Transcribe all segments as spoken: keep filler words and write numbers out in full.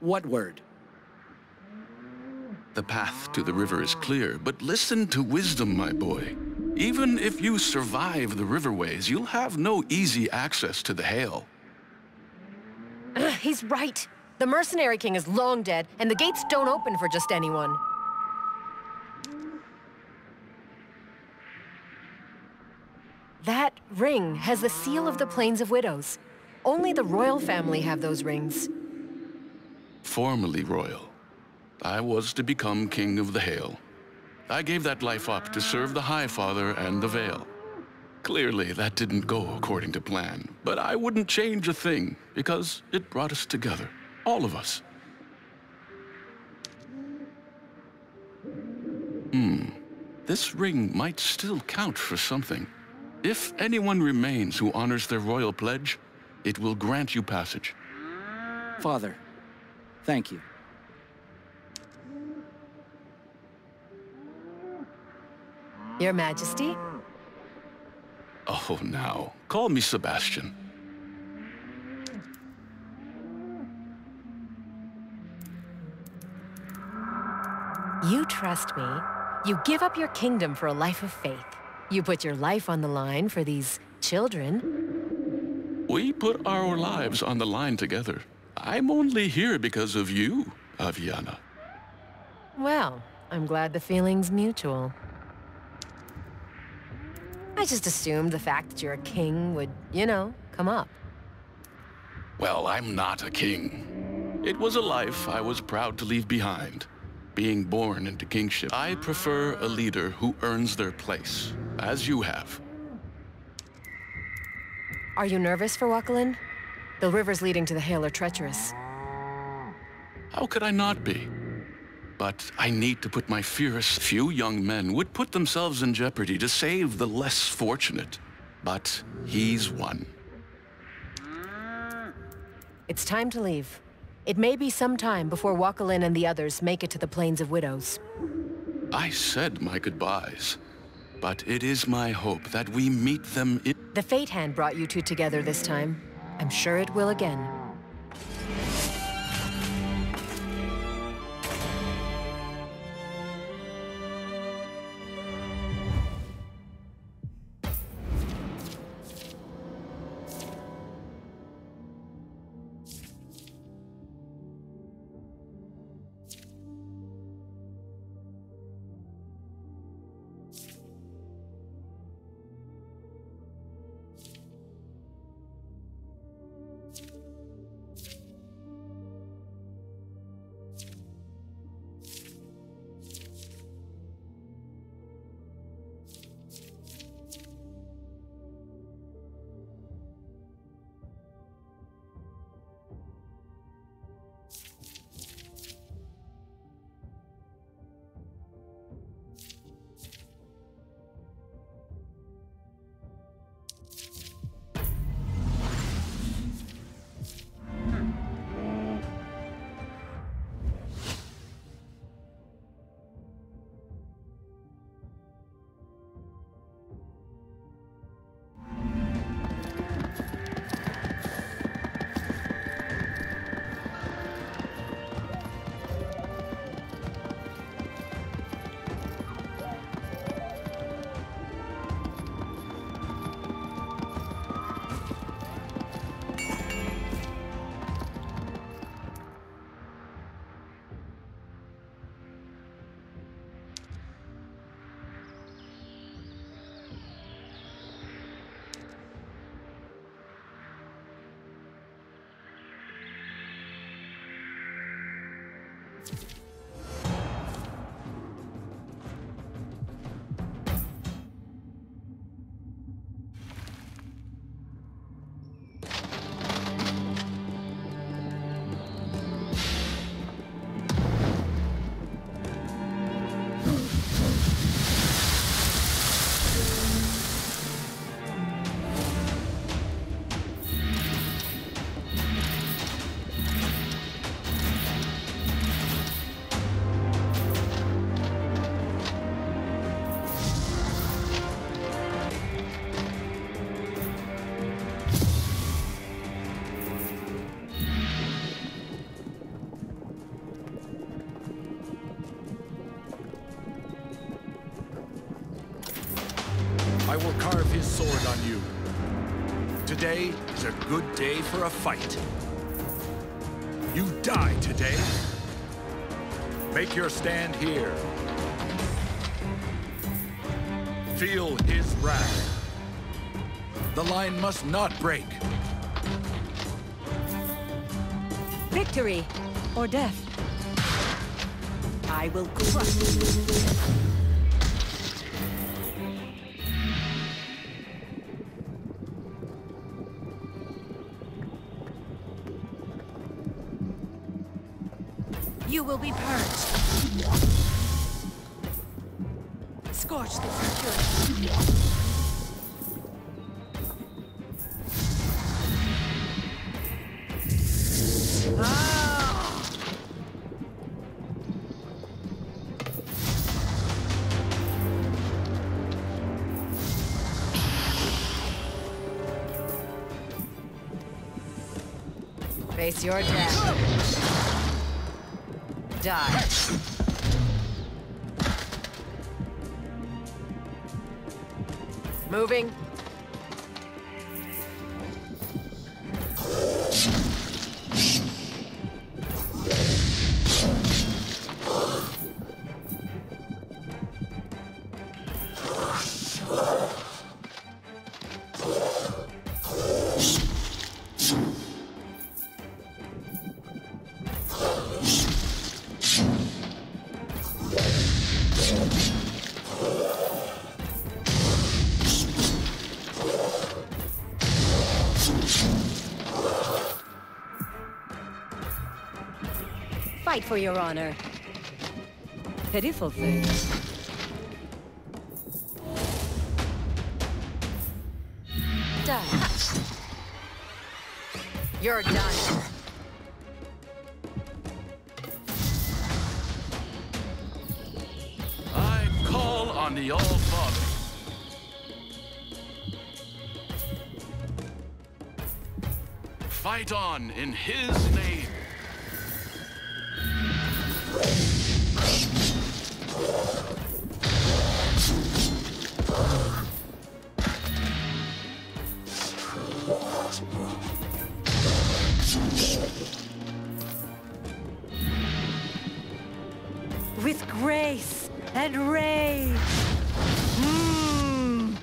What word? The path to the river is clear, but listen to wisdom, my boy. Even if you survive the riverways, you'll have no easy access to the Hail. Ugh, he's right. The mercenary king is long dead, and the gates don't open for just anyone. That ring has the seal of the Plains of Widows. Only the royal family have those rings. Formerly royal. I was to become king of the Hail. I gave that life up to serve the High Father and the Vale. Clearly, that didn't go according to plan, but I wouldn't change a thing because it brought us together, all of us. Hmm, this ring might still count for something. If anyone remains who honors their royal pledge, it will grant you passage. Father, thank you. Your Majesty? Oh, now, call me Sebastian. You trust me. You give up your kingdom for a life of faith. You put your life on the line for these children. We put our lives on the line together. I'm only here because of you, Aviana. Well, I'm glad the feeling's mutual. I just assumed the fact that you're a king would, you know, come up. Well, I'm not a king. It was a life I was proud to leave behind. Being born into kingship, I prefer a leader who earns their place, as you have. Are you nervous for Wakalan? The rivers leading to the Hail are treacherous. How could I not be? But I need to put my fierce. Few young men would put themselves in jeopardy to save the less fortunate. But he's one. It's time to leave. It may be some time before Wakalan and the others make it to the Plains of Widows. I said my goodbyes, but it is my hope that we meet them in... The Fate Hand brought you two together this time. I'm sure it will again. carve his sword on you. Today is a good day for a fight. You die today. Make your stand here. Feel his wrath. The line must not break. Victory or death. I will crush you. You will be purged. Scorch this impurity. Ah! Face your death. Die. Moving. Fight for your honor. Pitiful thing. Done. You're done. I call on the All-Father. Fight on in his name. With grace and rage. Mm.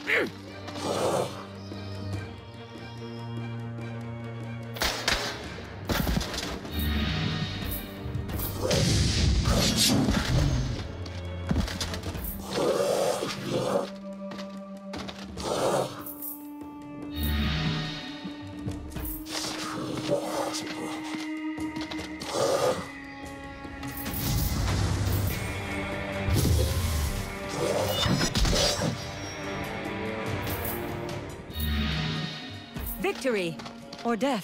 Victory or death.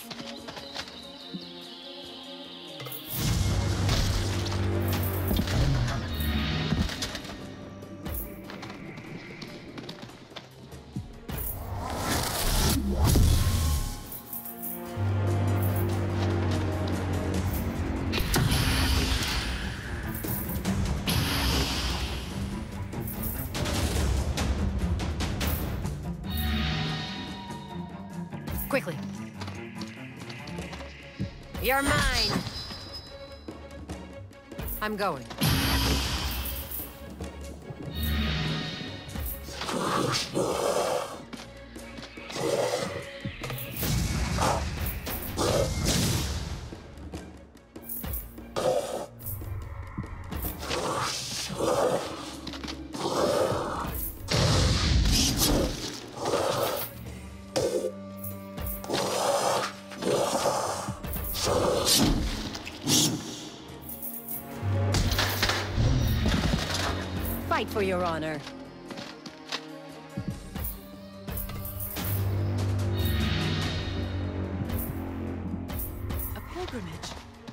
Quickly. You're mine. I'm going. Fight for your honor. A pilgrimage.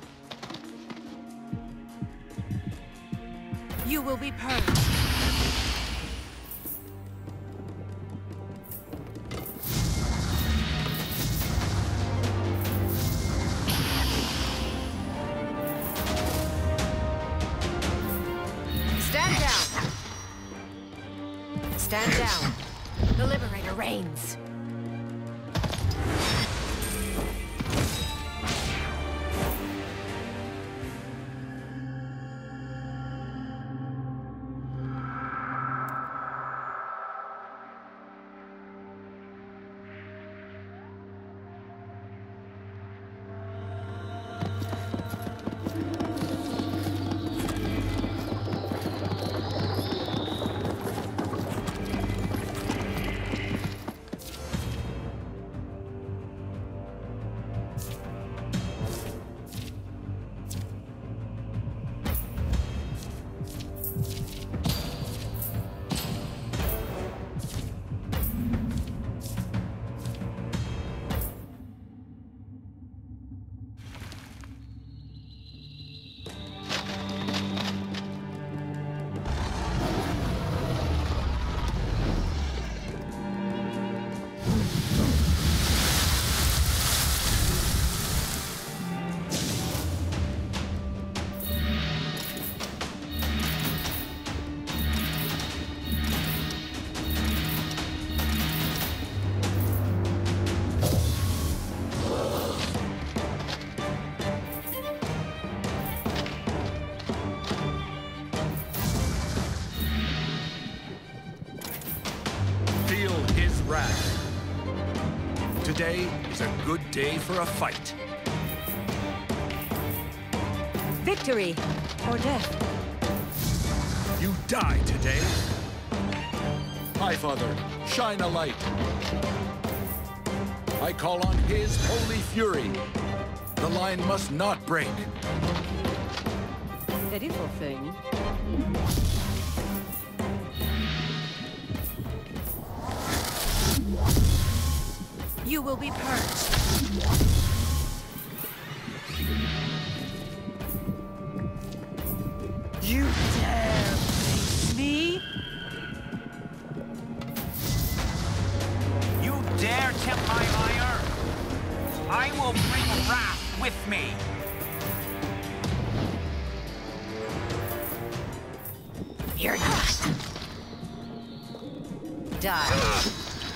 You will be purged. Stand down. Stand down. The Liberator reigns. Today is a good day for a fight. Victory or death. You die today. High Father, shine a light. I call on his holy fury. The line must not break. Pitiful thing. You will be purged. You dare face me? You dare tempt my ire? I will bring wrath with me. You're not. Die.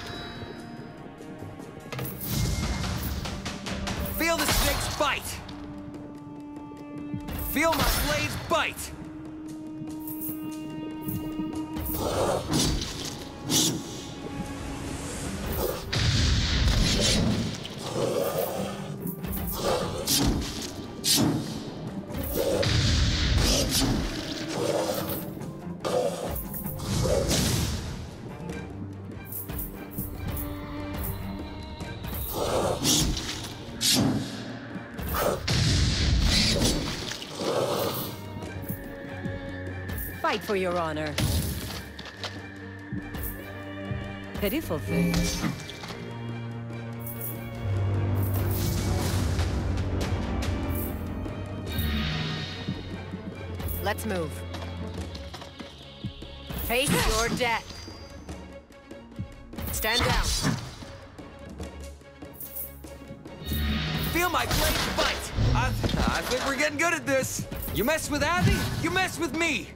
Feel the snake's bite! Feel my blade's bite! Fight for your honor. Pitiful thing. Let's move. Face your death. Stand down. Feel my blade's bite! I, I think we're getting good at this. You mess with Abby, you mess with me.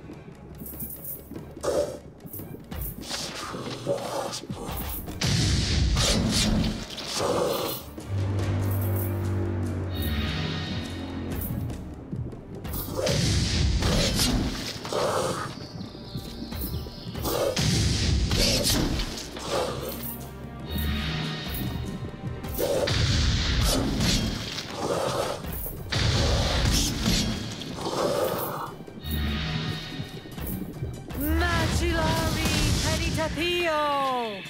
Tapio!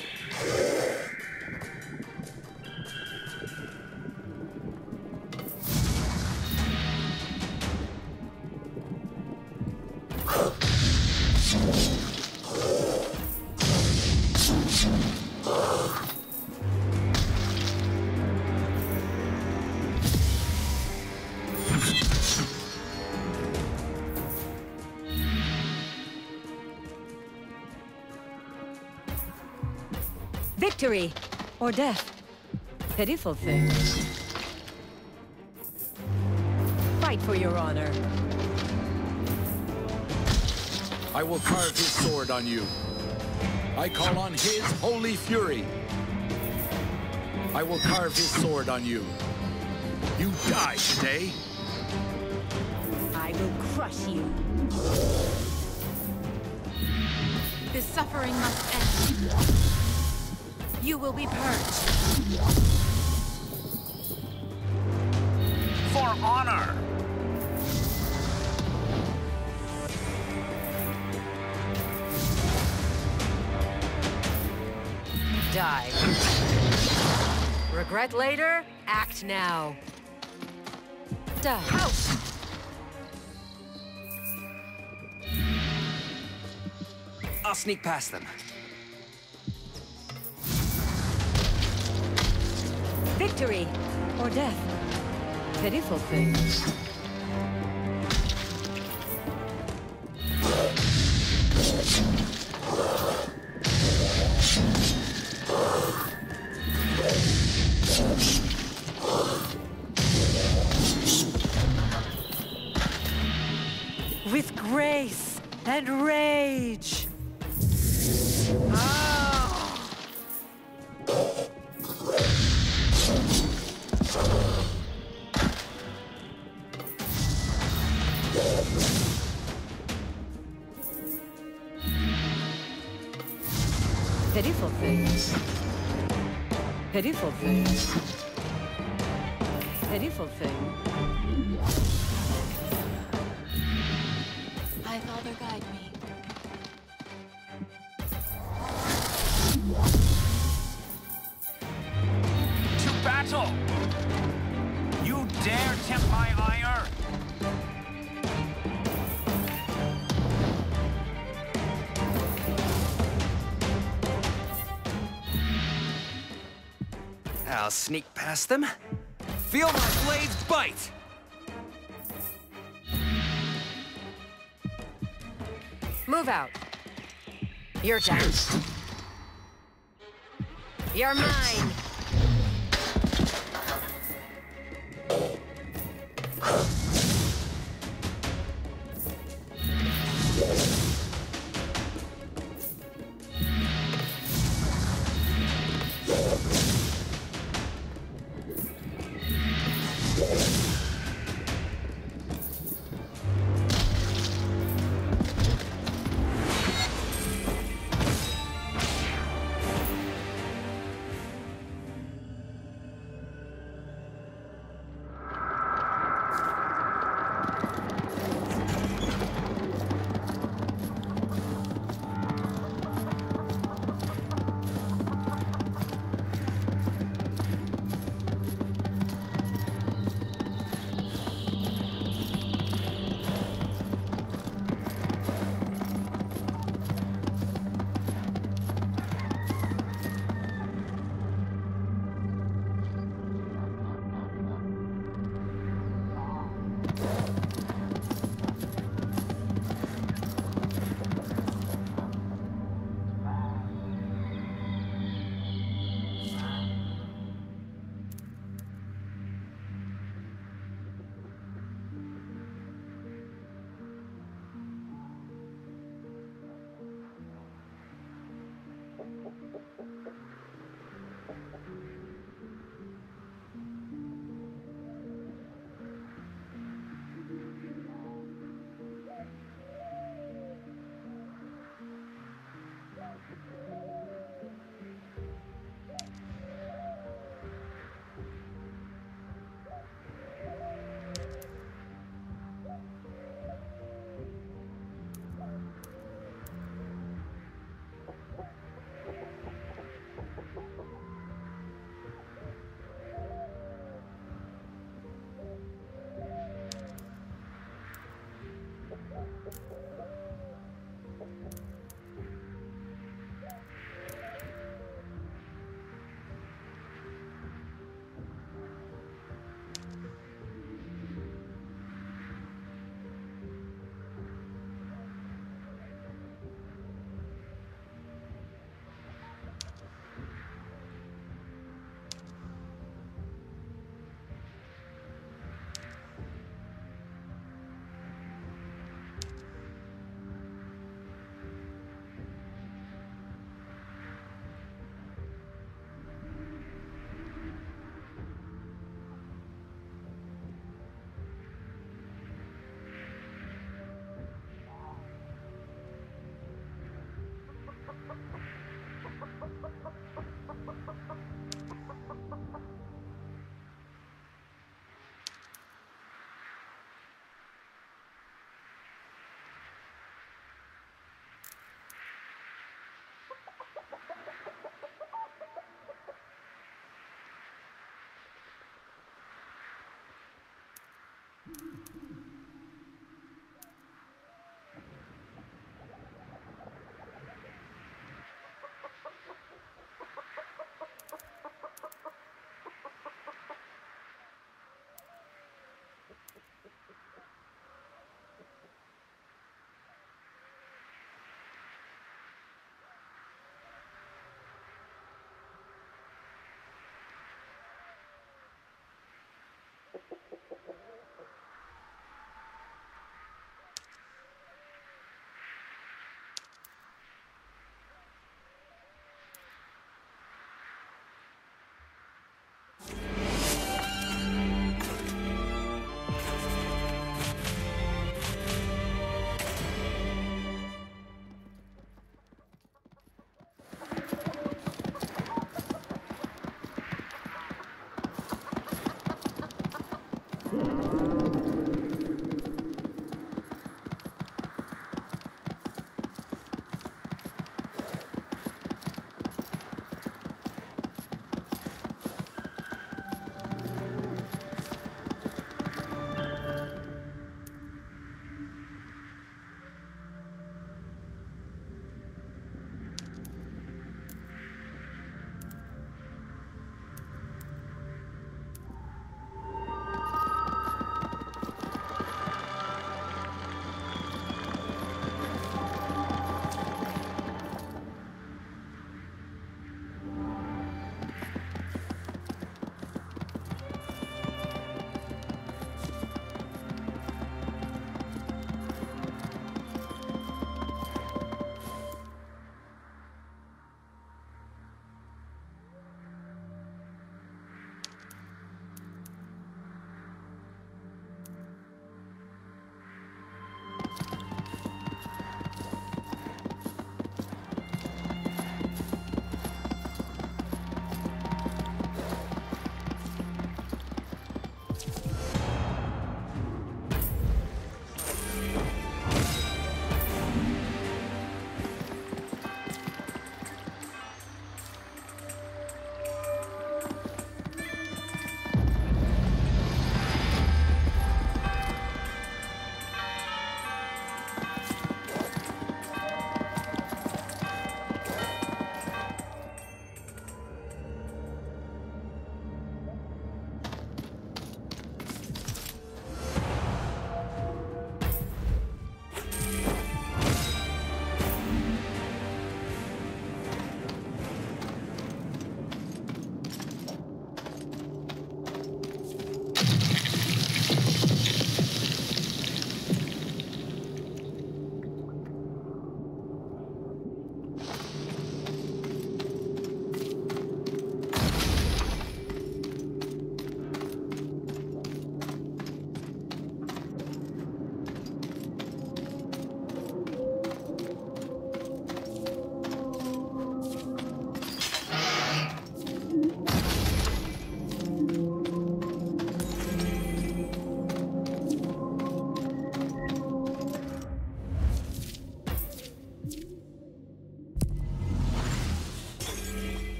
Victory or death. Pitiful thing. Fight for your honor. I will carve his sword on you. I call on his holy fury. I will carve his sword on you. You die today. I will crush you. This suffering must end. You will be purged. For honor! Die. Regret later, act now. Die. Out! I'll sneak past them. Victory or death. Pitiful thing. With grace and rage. Ah! Pitiful things. Pitiful things. Pitiful thing. High Father, guide me. To battle! You dare tempt my ire? I'll sneak past them. Feel my blades bite! Move out. You're done. You're mine.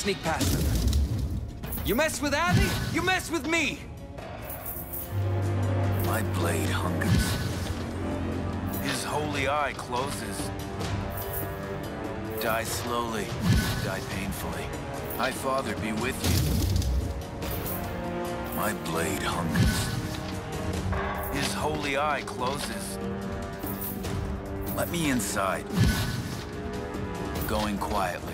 sneak past them. You mess with Abby, you mess with me! My blade hungers. His holy eye closes. Die slowly, die painfully. High Father be with you. My blade hungers. His holy eye closes. Let me inside. Going quietly.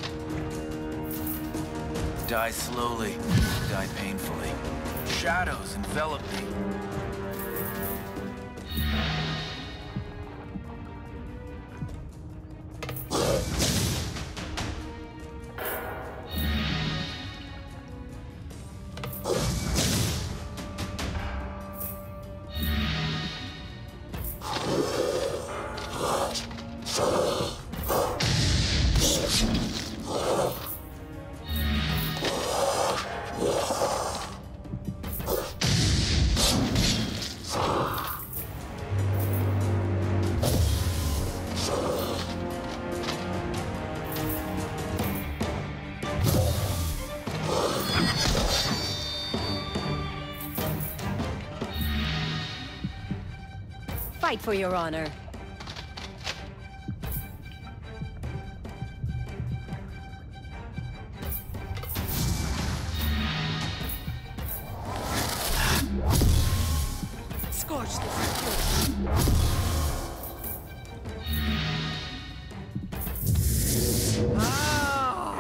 Die slowly, die painfully. Shadows envelop me. Fight for your honor. Scorch this. Oh.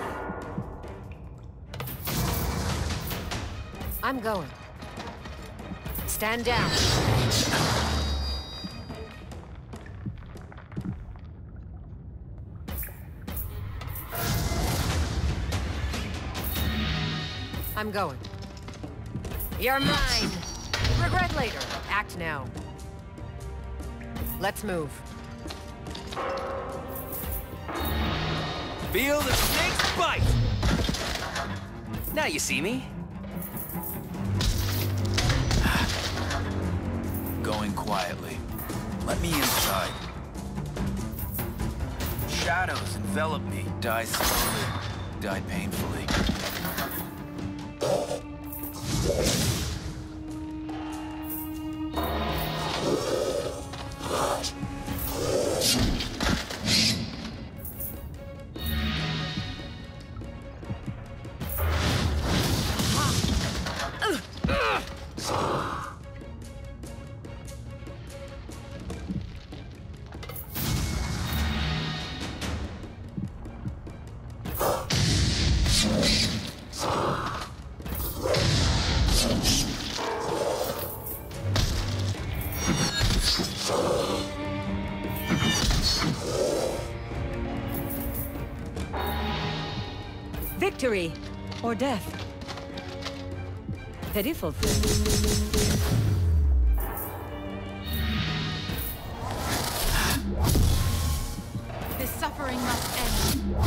I'm going. Stand down. I'm going. You're mine! Regret later. Act now. Let's move. Feel the snake's bite! Now you see me. Going quietly. Let me inside. Shadows envelop me. Die slowly, die painfully. Victory or death. Pitiful thing. This suffering must end.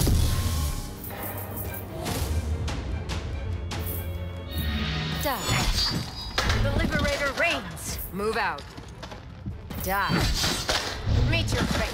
Die. The Liberator reigns. Move out. Die. Meet your fate.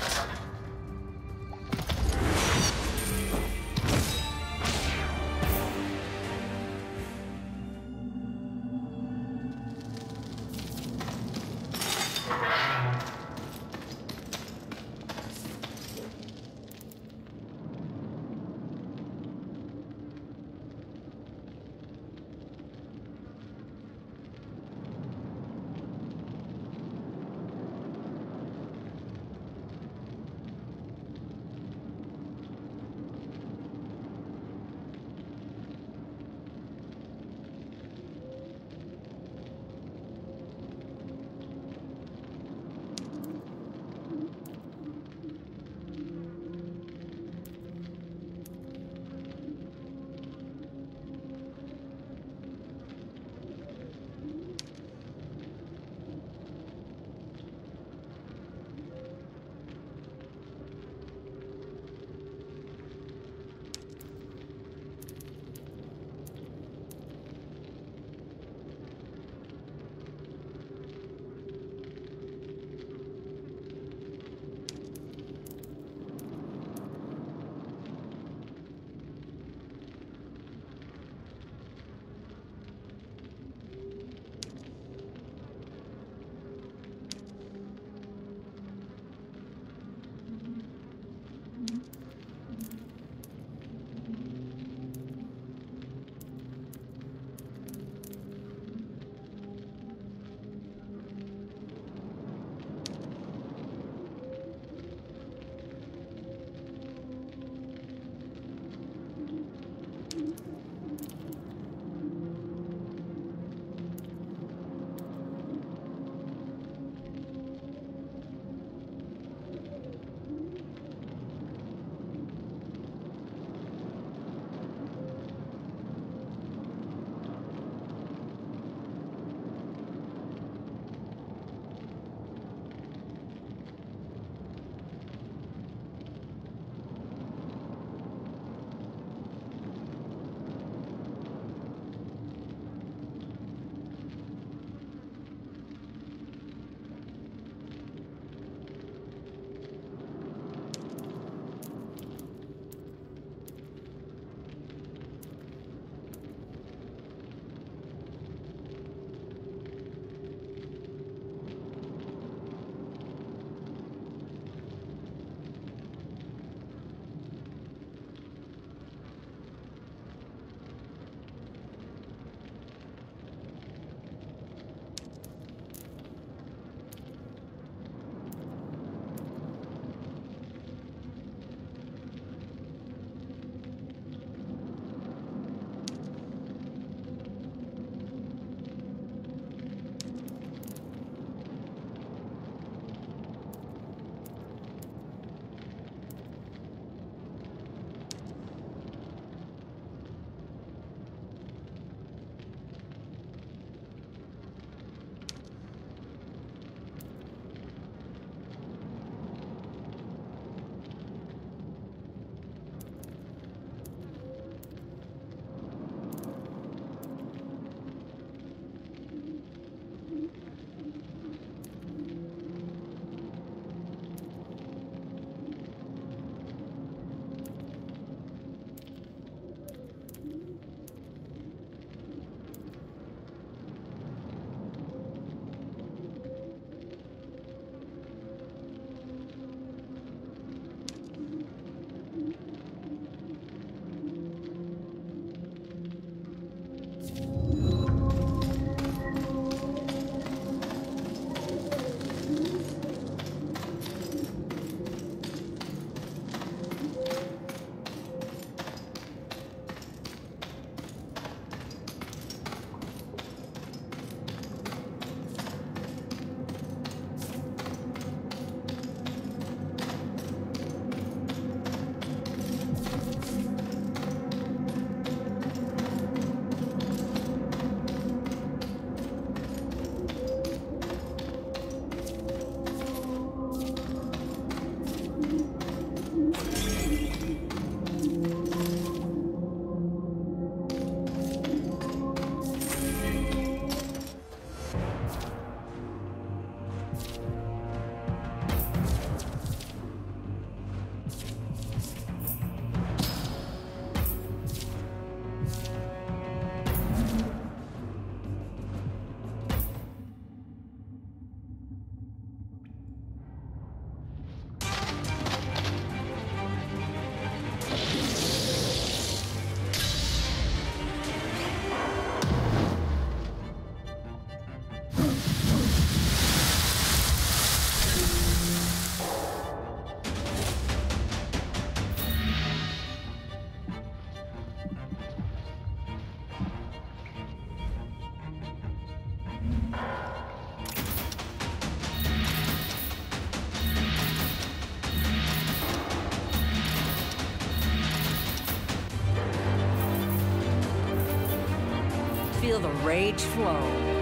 Feel the rage flow.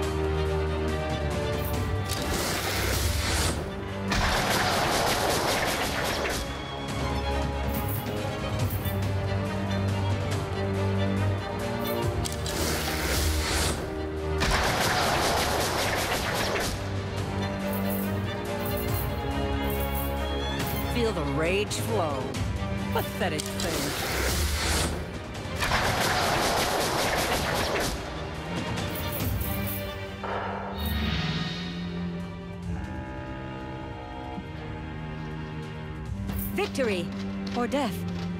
Feel the rage flow. Pathetic thing. Victory or death.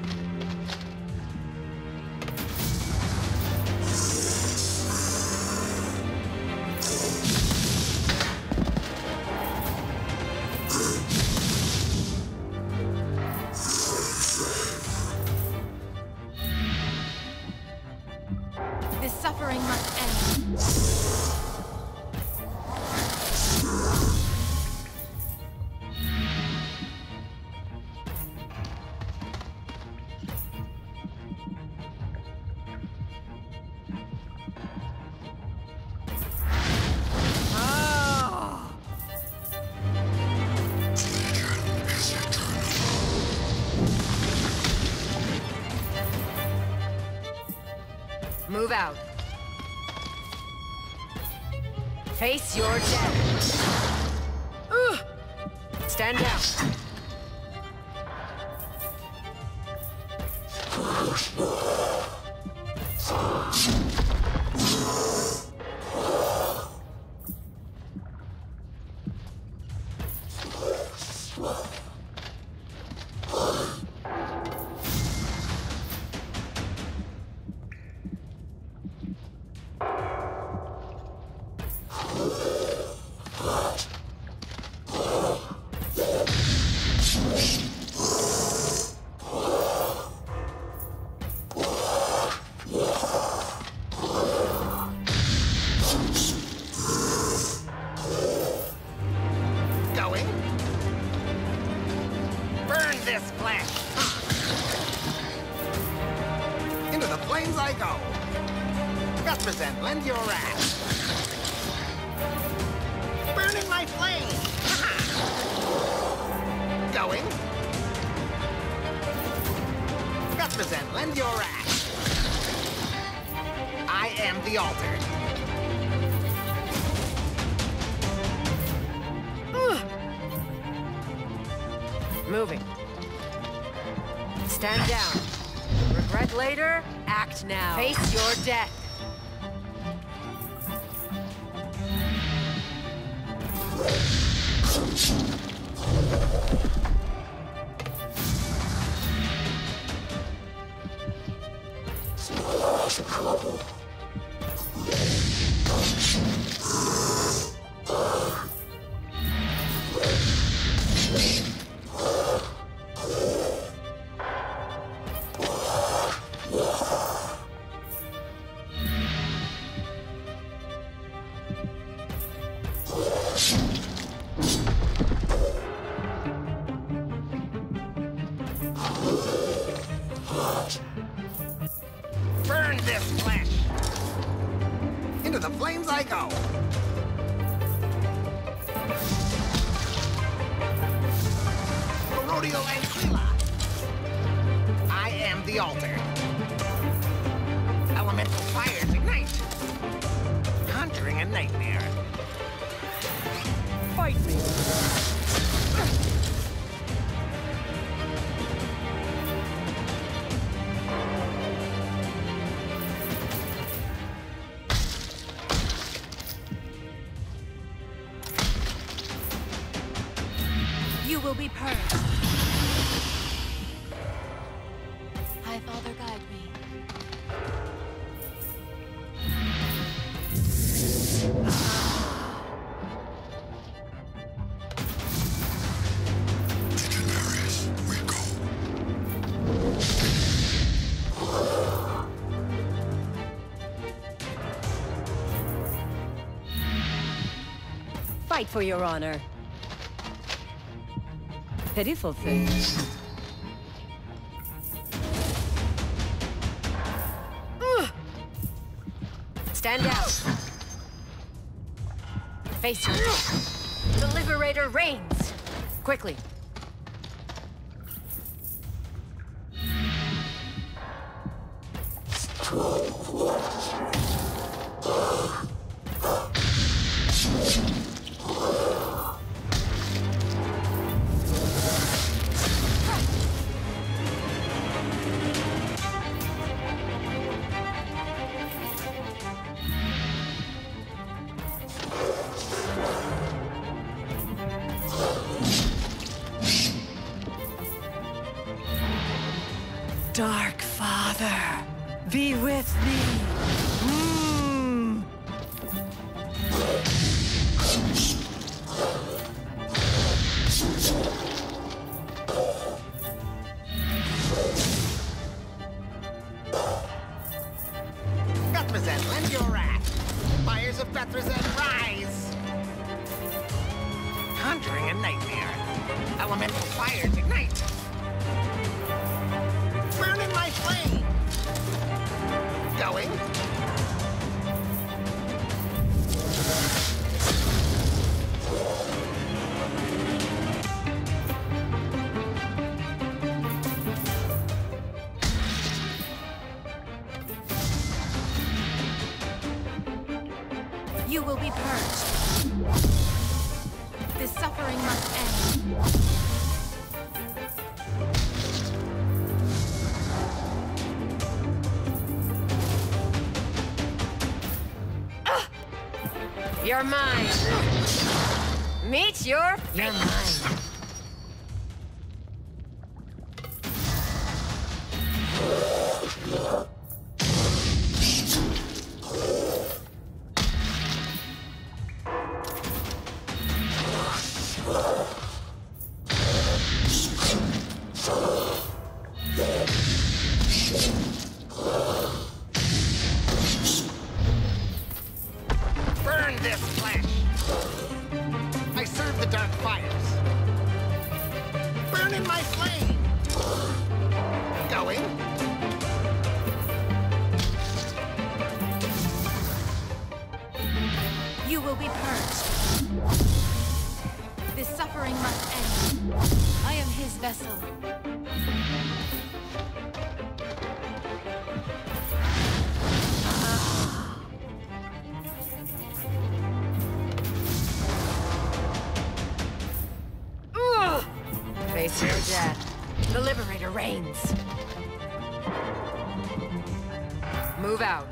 This suffering must end. Move out. Face your death. Ugh. Stand down. this flesh. Into the flames I go. Represent, lend your wrath. Burning my flame. Going. Represent, lend your wrath. I am the altar. Moving. Stand down. Regret later, act now. Face your death. Burn this flesh! Into the flames I go! Rodeo and Quila! I am the altar. Elemental fires ignite! Conjuring a nightmare. Fight me! You will be purged. High Father, guide me. Fight for your honor. Pitiful thing. Stand down. Face your death. The Liberator reigns. Quickly. Dark Father, be with me. Mm. Bethrezen, lend your wrath. Fires of Bethrezen, rise! Conjuring a nightmare. Elemental fires ignite. Burn in my flame! Going? You will be purged. This suffering must end. You're mine. Meet your fate. You're mine. Burn this flesh! I serve the dark fires. Burn in my flame! Going? You will be purged. This suffering must end. I am his vessel. Face your death. The Liberator reigns. Move out.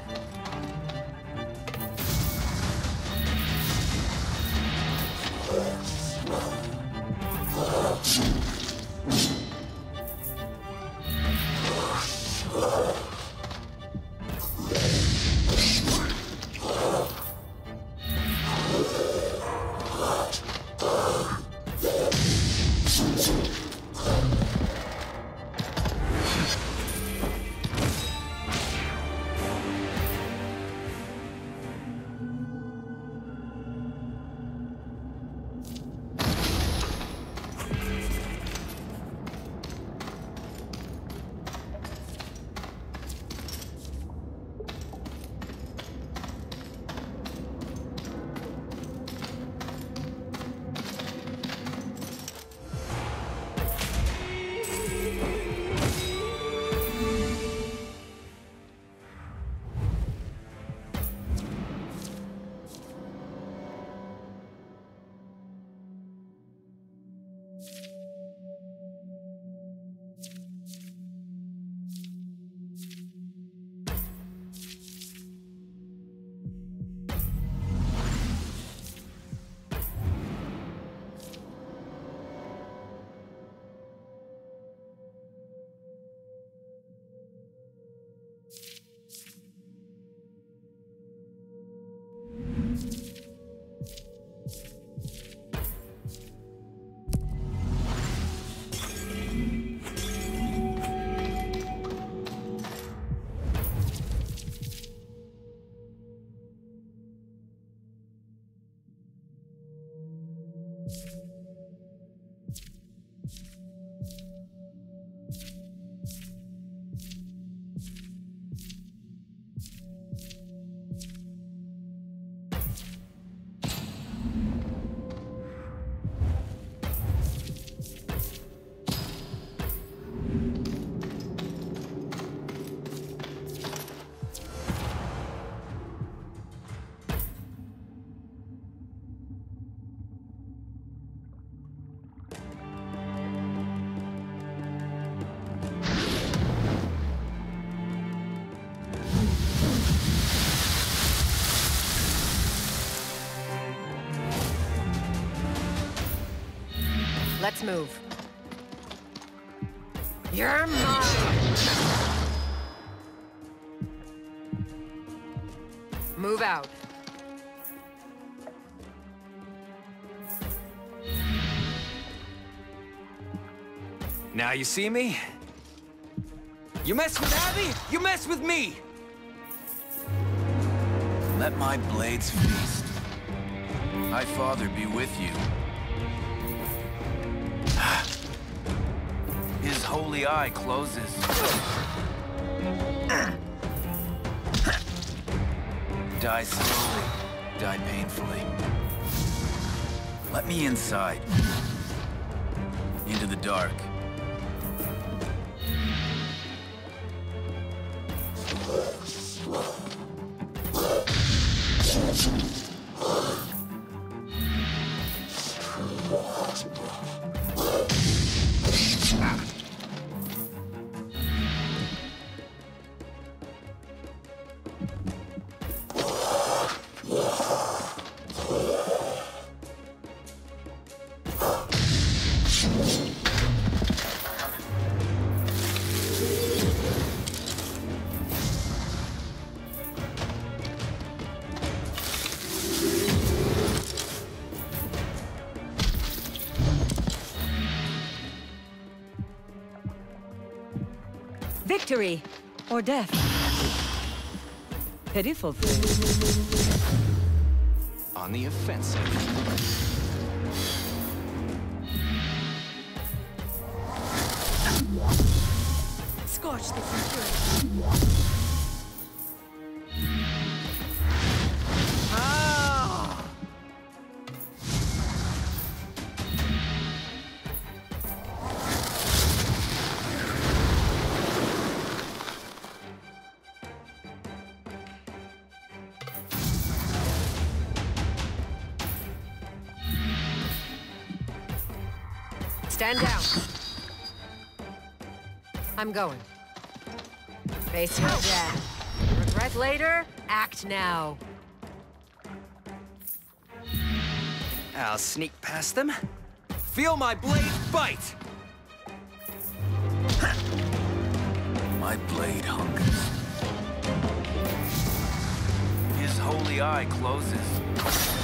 Let's move. You're mine! Move out. Now you see me? You mess with Abby, you mess with me! Let my blades feast. High Father be with you. His holy eye closes. Die slowly, die painfully. Let me inside. Into the dark. Victory or death. Pitiful thing. On the offensive. Scorch the future. Ah! Stand down. I'm going. Face your death. Regret later, act now. I'll sneak past them. Feel my blade bite! My blade hungers. His holy eye closes.